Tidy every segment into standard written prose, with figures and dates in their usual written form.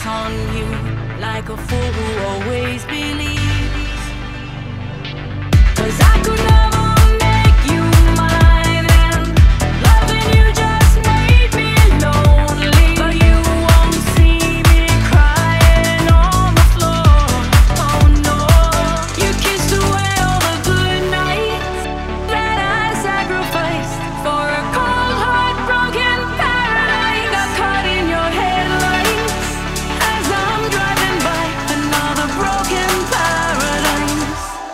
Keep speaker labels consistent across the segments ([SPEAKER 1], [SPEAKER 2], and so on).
[SPEAKER 1] on you like a fool who always believes. 'Cause I could never make you mine, and loving you just made me lonely. But you won't see me crying on the floor. Oh no, you kissed away all the good nights that I sacrificed for a cold heart broken paradise. Got caught in your headlights as I'm driving by another broken paradise.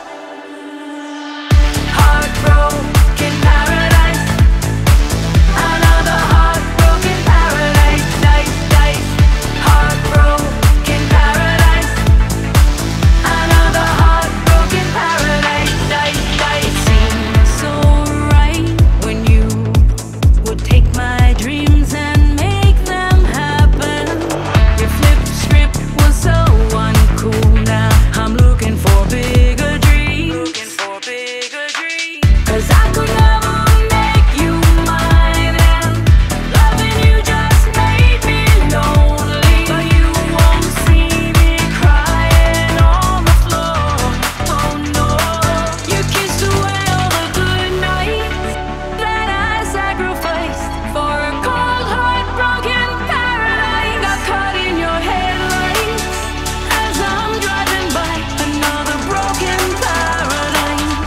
[SPEAKER 1] Heartbroken paradise, another heartbroken paradise. Heartbroken paradise, another heartbroken paradise. It seemed so right when you would take my dreams and make them happen. Your flip script was so uncool. Now I'm looking for bigger dreams. 'Cause I could never make you mine, and loving you just made me lonely. But you won't see me crying on the floor. Oh no, you kissed away all the good nights that I sacrificed for a cold heart broken paradise. Got caught in your headlights as I'm driving by another broken paradise.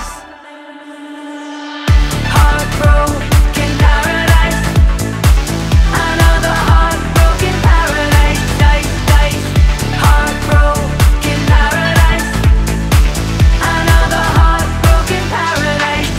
[SPEAKER 1] Heartbroken paradise, another heartbroken paradise. Heartbroken paradise, another heartbroken paradise.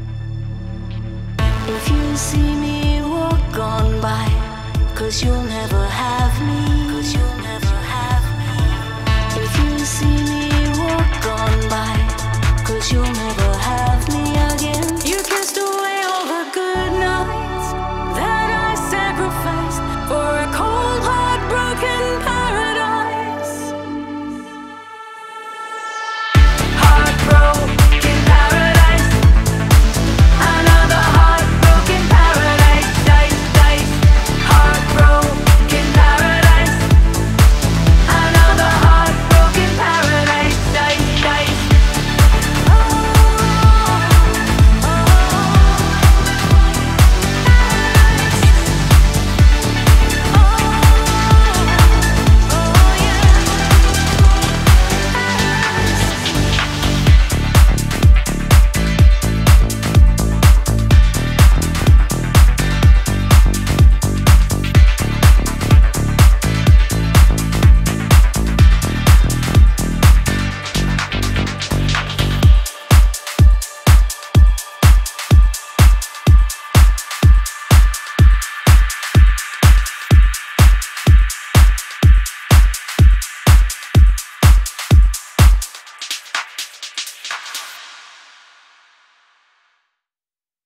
[SPEAKER 1] If you see me walk on by, 'cause you'll never